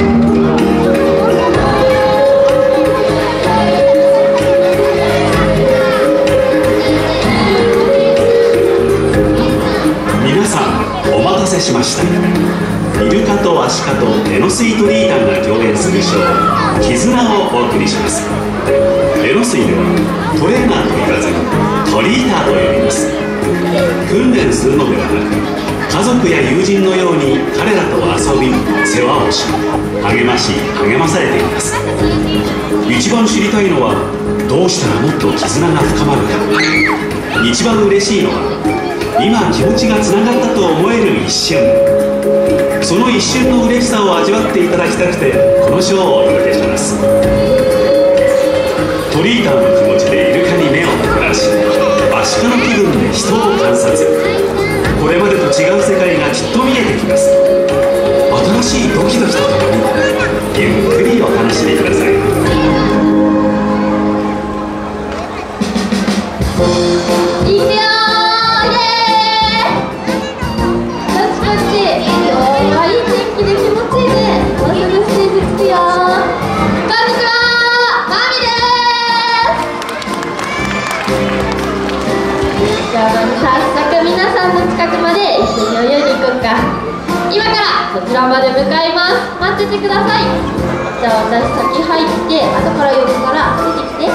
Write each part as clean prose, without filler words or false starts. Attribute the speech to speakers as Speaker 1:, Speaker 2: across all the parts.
Speaker 1: 皆さんお待たせしました。イルカとアシカとエノスイトリータンが共演するショー「絆」をお送りします。エノスイではトレーナーと言わずにトリーターと呼びます。訓練するのではなく家族や友人のように彼らと遊び世話をし励まし励まされています。一番知りたいのはどうしたらもっと絆が深まるか。一番嬉しいのは今気持ちがつながったと思える一瞬。その一瞬の嬉しさを味わっていただきたくてこのショーをお届けします。トリーターの気持ちでイルカに目を凝らしアシカの気分で人を観察。これまでと違う世界がきっと見えてきます。新しいドキドキとともにゆっくりお楽しみください。
Speaker 2: 皆さんの近くまで一緒に泳いでいこうか。今からそちらまで向かいます。待っててください。じゃあ私先入って後から呼ぶからついてきて。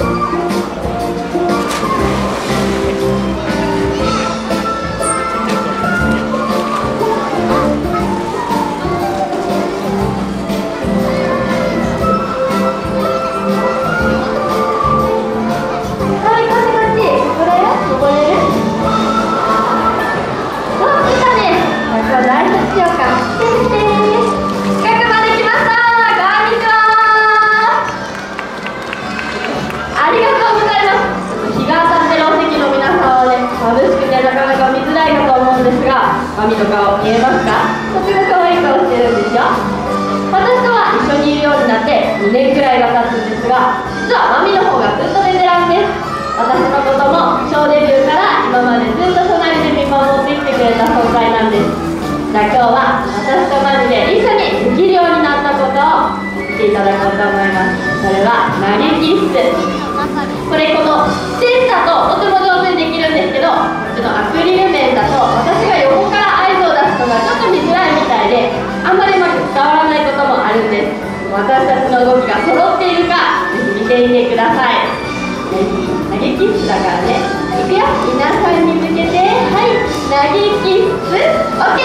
Speaker 2: マミの顔見えますか？とても可愛い顔してるんでしょ。私とは一緒にいるようになって2年くらいが経つんですが、実はマミの方がずっとベテランです。私のこともショーデビューから今までずっと隣で見守ってきてくれた存在なんです。じゃあ今日は私とマミで一緒にできるようになったことを見ていただこうと思います。それは投げキッス。このセンサーととても上手にできるんですけど、こっちのアクリル面だと私が横から合図を出すのがちょっと見づらいみたいであんまりうまく伝わらないこともあるんです。私たちの動きが揃っているかぜひ見てみてください。ぜひ投げキッスだからね。いくよ、皆さんに向けて、はい、投げキッス OK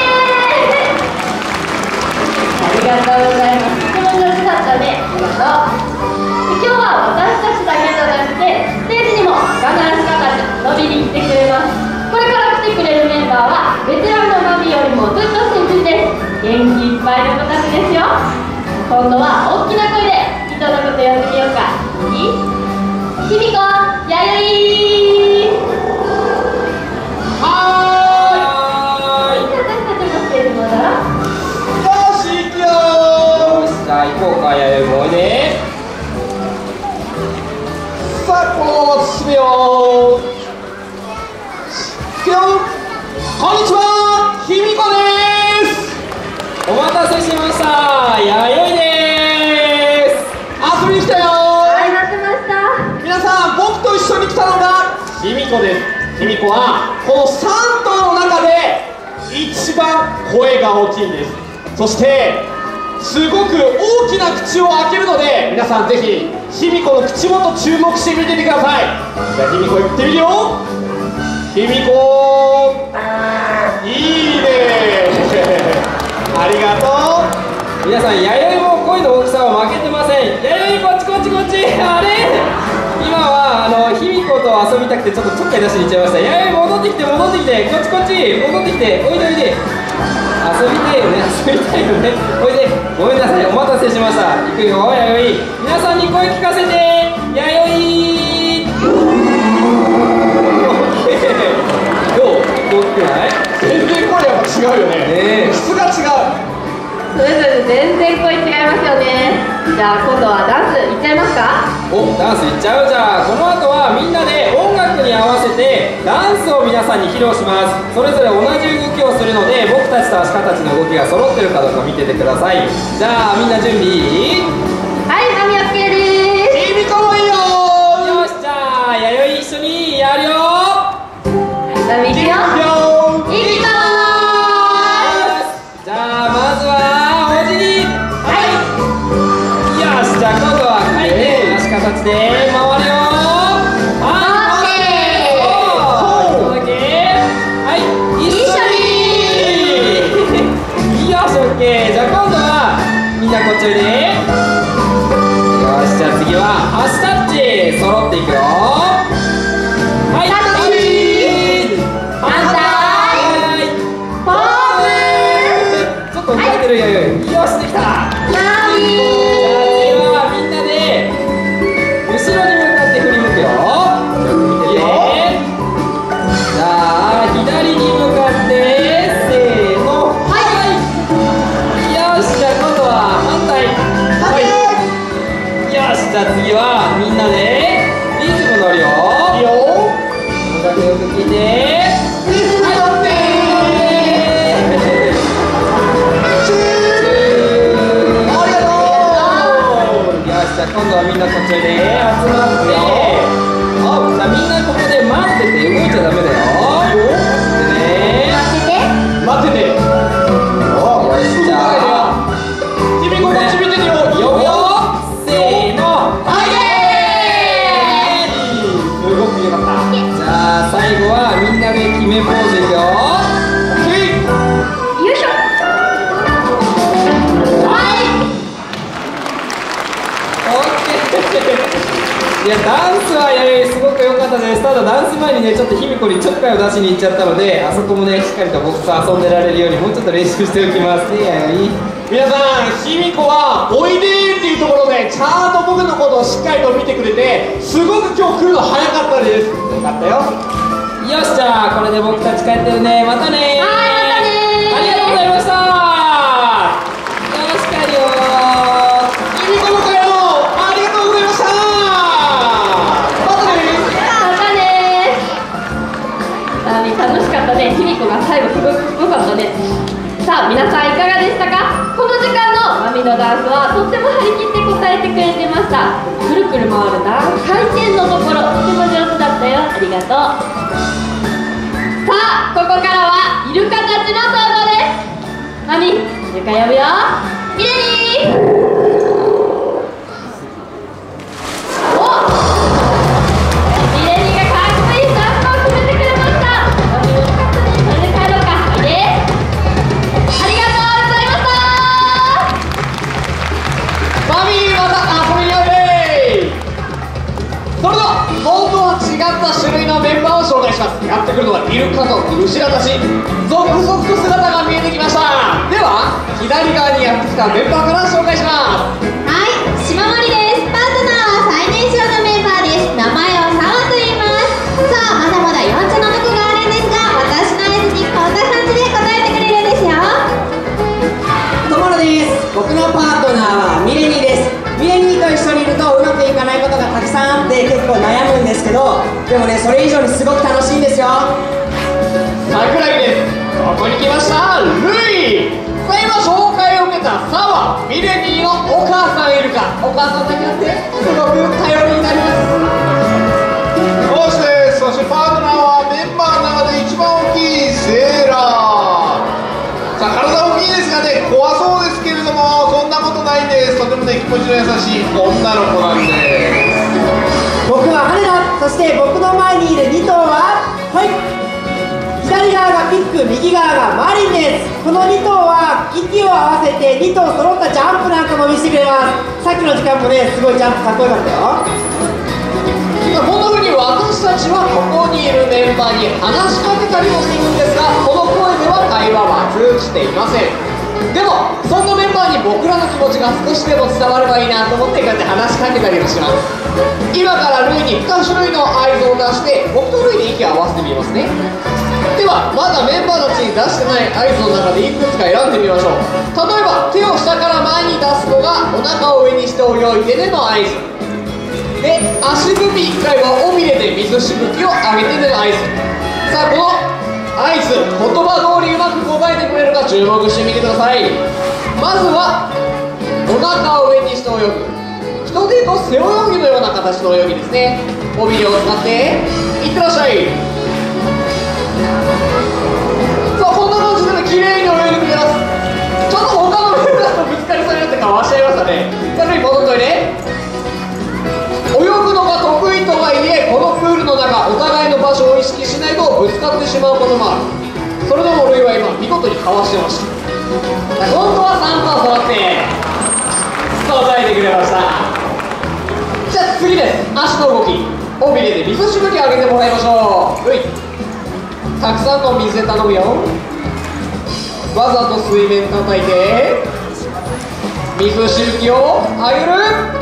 Speaker 2: ありがとうございます。とても上手だったね。ありがとう。今日は私たちだけじゃなくてステージにもガナーシカたち伸びに来てくれます。これから来てくれるメンバーはベテランのマミよりもずっと新人です。元気いっぱいの子たちですよ。今度は大きな声で人のこと呼んでみようか。いい？ひみこ、やよい。
Speaker 3: はーい。
Speaker 2: 私たちのステージ戻ろう。
Speaker 3: よし、行くよー。さあ行こうか、やよいもおいで。さあこのまま進めよう。いくよ。こんにちは、ひみこです。お待たせしました、やよいです。遊びに来たよ。
Speaker 2: はい、待ってました。
Speaker 3: 皆さん、僕と一緒に来たのがひみこです。ひみこはこの3頭の中で一番声が大きいんです。そしてすごく大きな口を開けるので、皆さんぜひひみこの口元注目してみててください。じゃあひみこ言ってみるよ。ひみこいいねありがとう。皆さん、やよいも声の大きさは負けてません。やよい、こっちこっちこっち。あれ、今はひみこと遊びたくてちょっとちょっかい出しに行っちゃいました。やよい、戻ってきて戻ってきて、こっちこっち戻ってきて、おいでおいで。遊びたいよね、遊びたいよね。おいで、ごめんなさい、お待たせしました。いくよ、やよい。皆さんに声聞かせて、やよい。どう？大きくない？全然声やっぱ違うよね。質が違う。
Speaker 2: それぞれ全然声違いますよね。じゃあ今度はダンスいっちゃいますか？
Speaker 3: お、ダンスいっちゃう。じゃあこの後はみんなで音楽に
Speaker 4: に合わせてダンスを皆さんに披露します。それぞれ同じ動きをするので、僕たちとアシカたちの動きが揃ってるかどうか見ててください。じゃあみんな準備
Speaker 2: はい、マミオッケーで
Speaker 3: きみこもいいよ
Speaker 4: よし、じゃあ弥生一緒にやるよ。
Speaker 2: す。マミいくよ。いきま
Speaker 4: じゃあまずはお辞儀。よし、じゃあ今度は回転足形で回るよ。はい、オッケー。はい、一緒によし、オッケー。じゃあ今度はみんなこっちおいで。よし、じゃあ次は足タッチ揃っていくよ。はい、タッチ反対ポーズ。ちょっと浮かれてるよ。よし、できた。じゃあ次はみんなで後ろに向かって振り向くよ。よく見てて。じゃあ左に向かってせーの。はい。よし、じゃあ今度は反対。はい。よし、じゃあ次はみんなでリズム乗るよ。いいよ。音楽よく聞いて。リズム乗って。じゃあ今度はみんなこっちで集まって、じゃあみんなここで待ってて動いちゃダメだよ。
Speaker 3: 待ってて。
Speaker 4: よし、じゃあ
Speaker 3: 君こっち見ててよ。
Speaker 4: 呼ぶよ。せーの。はい。
Speaker 3: すごくよかった。
Speaker 4: じゃあ最後はみんなで決めポーズいくよ。
Speaker 2: よいしょ。
Speaker 4: いや、ダンスはすごく良かったです。ただダンス前にね、ちょっと卑弥呼にちょっかいを出しに行っちゃったので、あそこもね、しっかりと僕と遊んでられるようにもうちょっと練習しておきますね。
Speaker 3: 皆さん、卑弥呼はおいでっていうところでちゃんと僕のことをしっかりと見てくれて、すごく今日来るの早かったです。よかったよ。
Speaker 4: よし、じゃあこれで僕たち帰ってるね。またね。
Speaker 2: はい、またね。
Speaker 4: ありがとうございました。よし、帰るよ。
Speaker 3: 卑弥呼も帰ろう。ありがとうございました。またね。
Speaker 2: またね。楽しかったね。卑弥呼が最後すごかったね。さあ、皆さんいかがでしたか？この時間のマミのダンスはとっても張り切って答えてくれてました。くるくる回るダンス回転のところ、とても上手だったよ。ありがとう。さあ、ここからはイルカたちの登場です。マミ、イルカ呼ぶよ。ミレニー。
Speaker 3: 種類のメンバーを紹介します。やってくるのはイルカとウシラたち、続々と姿が見えてきました。では左側にやってきたメンバーから紹介します。
Speaker 5: はい、島森です。パートナーは最年少のメンバーです。名前をサワと言います。さあ、まだまだ4つの中があるんですが、私の合図にこんな感じで答えてくれるんですよ。
Speaker 6: ともろです。僕のパートナーはミレニーです。ミレニーと一緒にいるとうまくいかないことがたくさんあって結構悩むんですけど、でもね、それ以上にすごく楽しいんですよ。
Speaker 3: 桜木です。ここに来ましたルイ。さあ、今紹介を受けたサワ、ミレニーのお母さんイルカ。お母さんだけあってすごく頼りになります。
Speaker 7: そしてパートナーはメンバーの中で一番大きいセーラー。さあ、体大きいですがね、怖そうですけれどもそんなことないんです。とてもね、気持ちの優しい女の子なんです。
Speaker 6: 僕は羽田。そして僕の前にいる2頭は、はい、左側がピック、右側がマリンです。この2頭は息を合わせて2頭揃ったジャンプなんかも見せてくれます。さっきの時間もね、すごいジャンプかっこよかったよ。
Speaker 3: こんな風に私たちはここにいるメンバーに話しかけたりもするんですが、この声では会話は通じていません。でもそんなメンバーに僕らの気持ちが少しでも伝わればいいなと思ってこうやって話しかけたりもします。今からルイに2種類の合図を出して僕とルイで息を合わせてみますね。ではまだメンバーたちに出してない合図の中でいくつか選んでみましょう。例えば手を下から前に出すのがお腹を上にして泳いででの合図。 で、足踏み1回は尾びれで水しぶきを上げての合図。さあ、この合図、言葉通りうまく答えてくれるか注目してみてください。まずはお腹を上にして泳ぐ、人でいうと背泳ぎのような形の泳ぎですね。尾びれを使っていってらっしゃい。さあ、こんな感じでね、綺麗に泳いでくれます。ちょっと他のメンバーとぶつかりそうになってかわしちゃいましたね。さあ、戻っといて。泳ぐのが得意とはいえ、このプールの中、お互いの場所を意識しないとぶつかってしまうこともある。それでもルイは今見事にかわしてました。今度は3番揃って答えてくれました。じゃあ次です。足の動き、尾びれで水しぶき上げてもらいましょう。ルイ、たくさんの水で頼むよ。わざと水面叩いて水しぶきを上げる。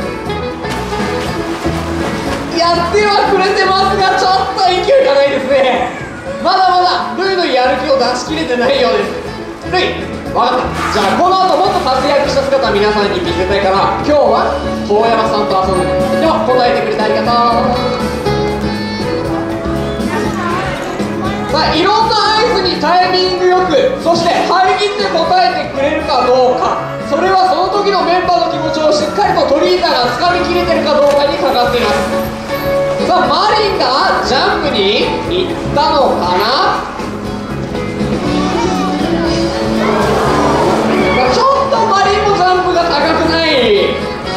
Speaker 3: やってはくれてますが、ちょっと勢いがないですね。まだまだルイのやる気を出し切れてないようです。ルイ、分かった。じゃあこの後もっと活躍した姿皆さんに見せたいから、今日は遠山さんと遊ぶ。では答えてくれてありがとう。さあ、いろんな合図にタイミングよく、そして張り切って答えてくれるかどうか、それはその時のメンバーの気持ちをしっかりとトリーターがつかみきれてるかどうかにかかっています。さあ、マリンがジャンプに行ったのかな。ちょっとマリンもジャンプが高くない。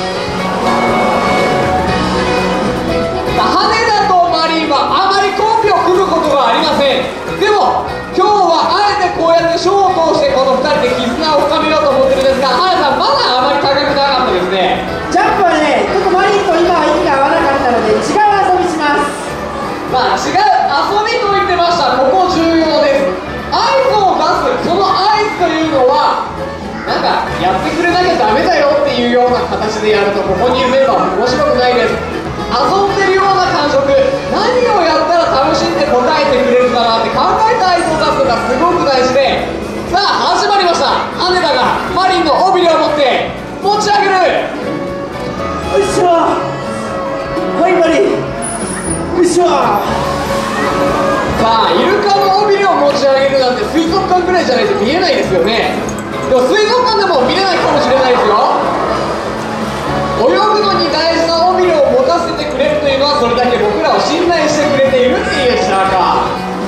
Speaker 3: 羽田とマリンはあまりコンビを組むことがありません。でも今日はあえてこうやってショーを通してこの2人で絆を深めようと思ってるんですが、羽田さんまだあまり高くなかったですね。
Speaker 6: ジャンプはね、ちょっとマリンと今は息が合わなかったので違う遊びします。
Speaker 3: まあ違う遊びと言ってました。ここ重要です。合図を出す、その合図というのはなんかやってくれなきゃダメだよっていうような形でやると、ここにいるメンバーも面白くないです。遊んでるような感触、何をやったら楽しんで答えてくれるかなって考えた合図を出すのがすごく大事で、さあ始まりました。羽田がマリンの尾びれを持って持ち上げる。
Speaker 6: よいしょ、はいマリン、よいしょ。
Speaker 3: さあ、イルカの尾びれを持ち上げるなんて水族館ぐらいじゃないと見えないですよね。でも水族館でも見れないかもしれないですよ。泳ぐのに大事な尾びれを持たせてくれるというのは、それだけ僕らを信頼してくれているっていう証か。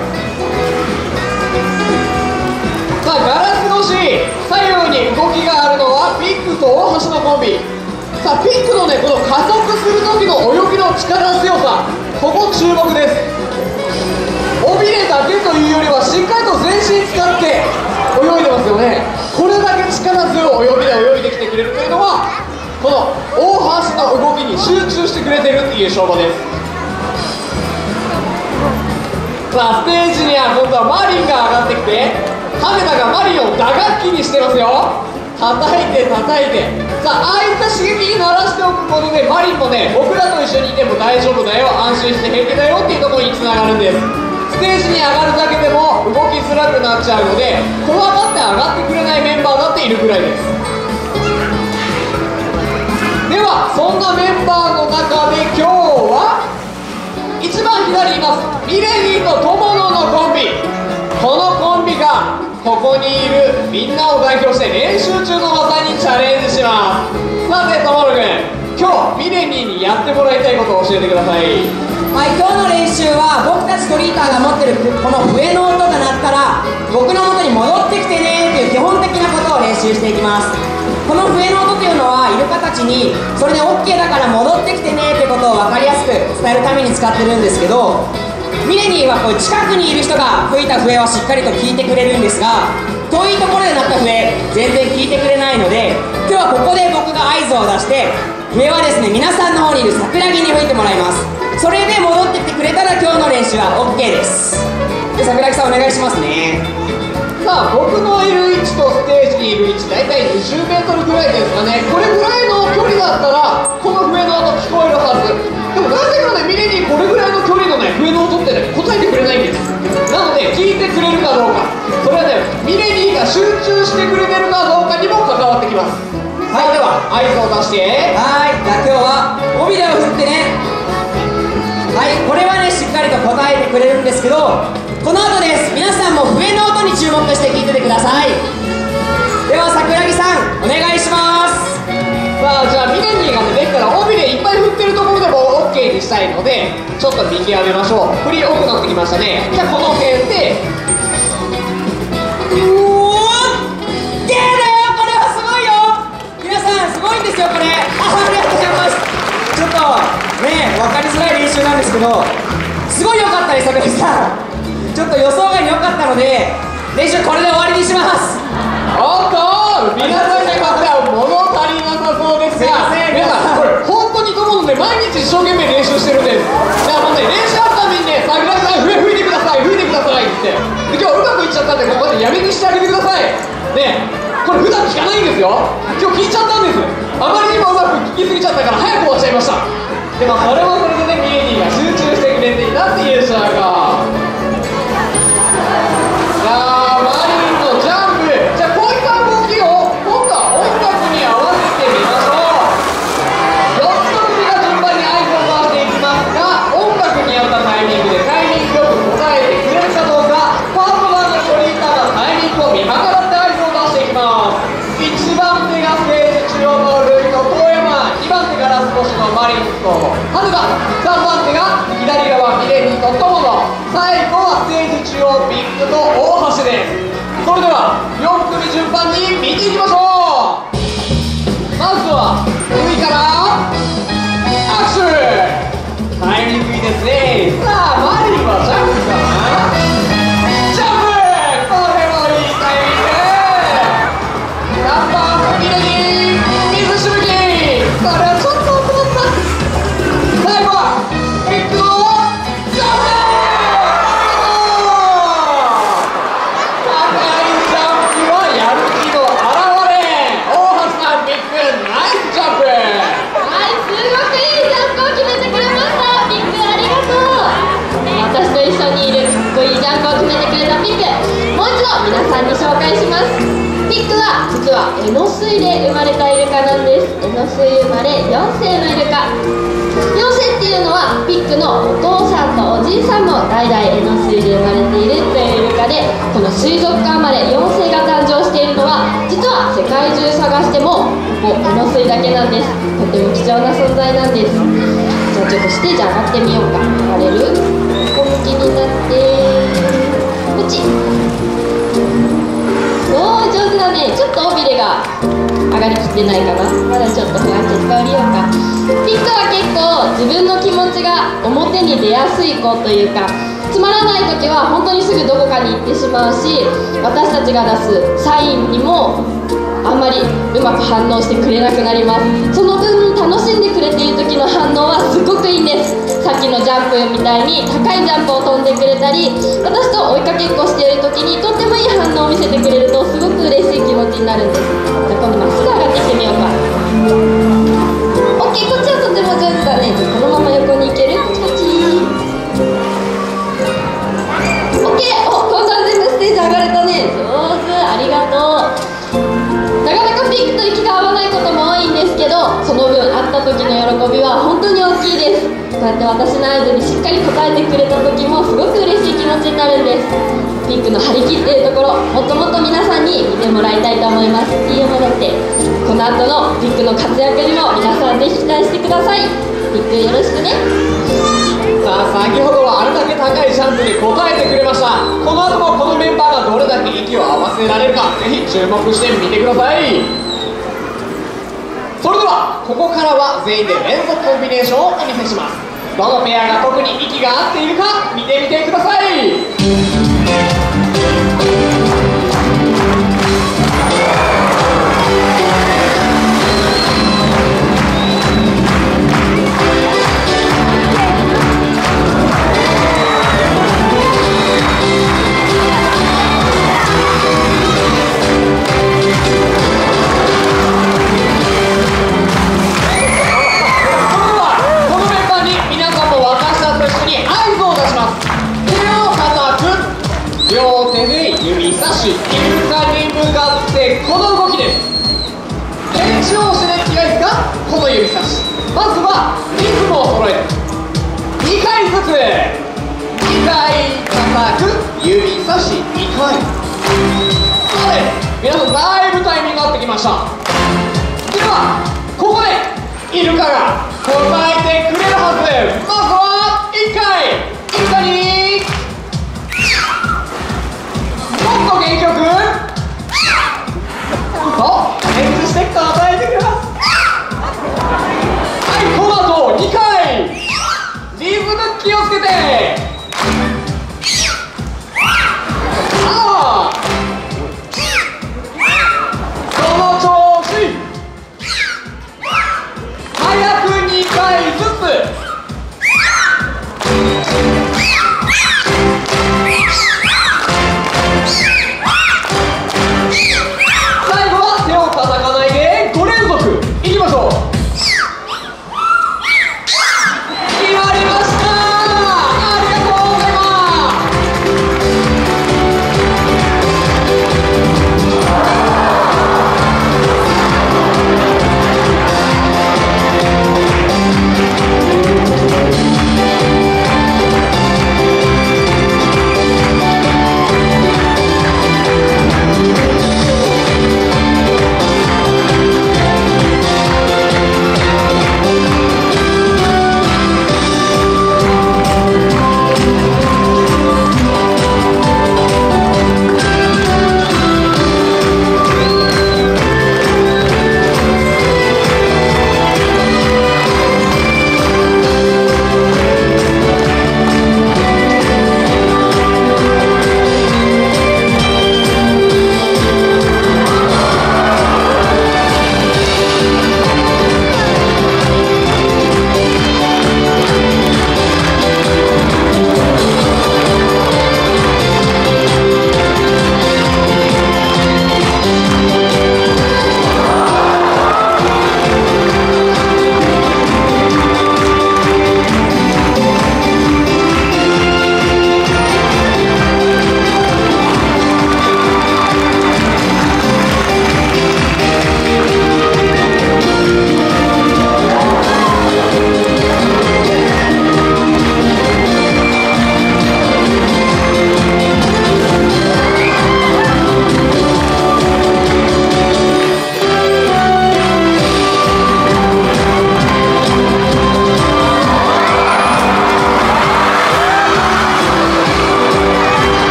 Speaker 3: さあ、ガラス越し左右に動きがあるのはピックと大橋のコンビ。さあ、ピックのね、この加速する時の泳ぎの力強さ、ここ注目です。尾びれだけというよりはしっかりと全身使って泳いでますよね。これだけ力強い泳ぎで泳いできてくれるというのは、この大橋の動きに集中してくれてるっていう証拠です。さあ、ステージには今度はマリンが上がってきて、羽田がマリンを打楽器にしてますよ。叩いて叩いて。さあ、ああいった刺激に慣らしておくことで、マリンもね、僕らと一緒にいても大丈夫だよ、安心して平気だよっていうところにつながるんです。ステージに上がるだけでも動きづらくなっちゃうので、怖がって上がってくれないメンバーだっているぐらいです。では、そんなメンバーの中で今日は一番左にいますミレニーと友野のコンビ。このコンビがここにいるみんなを代表して練習中の技にチャレンジします。さて、友野君、今日ミレニーにやってもらいたいことを教えてください。
Speaker 6: はい、今日の練習は僕たちトリーターが持ってるこの笛の音が鳴ったら僕の元に戻ってきてねっていう基本的なことを練習していきます。この笛の音というのはイルカたちにそれで OK だから戻ってきてねってことを分かりやすく伝えるために使ってるんですけど、ミレニーはこう近くにいる人が吹いた笛はしっかりと聞いてくれるんですが、遠いところで鳴った笛全然聞いてくれないので、今日はここで僕が合図を出して笛はですね、皆さんの方にいる桜木に吹いてもらいます。それで戻ってきてくれたら今日の練習は OK です。で、桜木さんお願いしますね。
Speaker 3: さあ、僕のいる位置とステージにいる位置、大体20メートルぐらいですかね。これぐらいの距離だったらこの笛の音聞こえるはず。でもなぜかね、ミレニーこれぐらいの距離のね、笛の音ってね、答えてくれないんです。なので聞いてくれるかどうか、それはね、ミレニーが集中してくれてるかどうかにも関わってきます。はい、では合図を出して。
Speaker 6: はい、じゃあ今日は尾びれを振ってね、 てくれるんですけど、この後です。皆さんも笛の音に注目して聴いててください。では桜木さんお願いします。
Speaker 3: さあ、じゃあミレニーがね、できたら帯でいっぱい振ってるところでも OK にしたいので、ちょっと見極めましょう。振り多くなってきましたね。じゃあこの辺で
Speaker 6: ゲーだよ。これはすごいよ。皆さんすごいんですよこれ。ありがとうございます。ちょっとね分かりづらい練習なんですけど、すごい良かったです桜木さん。ちょっと予想外に良かったので練習これで終わりにします。
Speaker 3: おっと、皆さんにまた物足りなさそうですが、皆さんこれ本当にと思うので毎日一生懸命練習してるんです。だから本当に練習あったためにね、桜木さん笛吹いてください、吹いてくださいってで、今日うまくいっちゃったんで、ここでやめにしてあげてくださいね。これ普段聞かないんですよ。今日聞いちゃったんです。あまりにもうまく聞きすぎちゃったから早く終わっちゃいました。でもそれもそれでね、ミレニーが集中してくれていたっていうシャーが。さあ、マリンのジャンプ、じゃあこういった動きを今度は音楽に合わせてみましょう。4つの組が順番に合図を回していきますが、音楽に合ったタイミングでタイミングよく答えてくれるかどうか、パートナーのショリーターがタイミングを見計らって合図を出していきます。1番手がステージ中央のルイと遠山、2番手がラスボスのマリンとハルガ、3番手が左側ミレニーと友野、最後はステージ中央ビッグと大橋です。それでは4組順番に見ていきましょう。まずは海からアクション。タイミングいいですね。さあ、マリンはジャンプかな。ジャンプ、これもいいタイミング。3番ミレニー水しぶき、これはちょっと遅かった。最後はビッグのジャンプ。
Speaker 2: 皆さんに紹介します。ピックは実はエノスイで生まれたイルカなんです。エノスイ生まれ4世のイルカ。4世っていうのはピックのお父さんとおじいさんも代々エノスイで生まれているというイルカで、この水族館生まれ4世が誕生しているのは実は世界中探してもここエノスイだけなんです。とても貴重な存在なんです。じゃあちょっとステージ上がってみようか。上がれる？横向きになってこっち。おー、上手だね。ちょっと尾びれが上がりきってないかな。まだちょっと不安定使降りようか。ピックは結構自分の気持ちが表に出やすい子というか、つまらない時は本当にすぐどこかに行ってしまうし、私たちが出すサインにもあんまりうまく反応してくれなくなります。その分楽しんでくれている時の反応はすごくいいんです。さっきのジャンプみたいに高いジャンプを飛んでくれたり、私と追いかけっこしている時にとってもいい反応を見せてくれるとすごく嬉しい気持ちになるんです。じゃあ今度まっすぐ上がってきてみようか。 OK、 こっちはとても上手だね。このまま横に行ける？こっち OK。 お、今度は全部ステージ上がれたね。上手、ありがとう。なかなかピックと息が合わないことも多いんですけど、その分会った時の喜びは本当に大きいです。こうやって私の合図にしっかり応えてくれた時もすごく嬉しい気持ちになるんです。ピックの張り切っているところ、もっともっと皆さんに見てもらいたいと思います。いいよ、だってこの後のピックの活躍にも皆さんぜひ期待してください。ピックよろしくね。
Speaker 3: さあ、先ほどはあれだけ高いジャンプに応えてくれました。この後もこのメンバーがどれだけ息を合わせられるか、ぜひ注目してみてください。それではここからは全員で連続コンビネーションをお見せします。どのペアが特に息が合っているか見てみてください。両手で指差し、イルカに向かってこの動きです。返事をしていきますが、この指差し、まずはリズムを揃える。2回ずつ 2回叩く指差し2回。さて皆さんだいぶタイミングが合ってきました。ではここでイルカが答えてくれるはず。まずは1回イルカにもっと元気よくと演出して答え